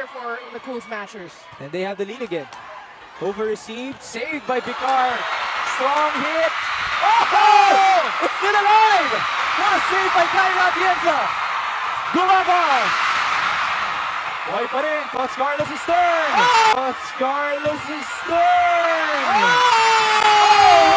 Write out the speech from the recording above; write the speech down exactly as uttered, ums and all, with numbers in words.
here for the Cool Smashers. And they have the lead again. Over received, saved by Picard. Strong hit. Oh! It's still alive! What a save by Kyla Atienza! Gumabaw! Boy pa rin, Coach Carlos is turn! Oh! Coach Carlos is turn! Oh!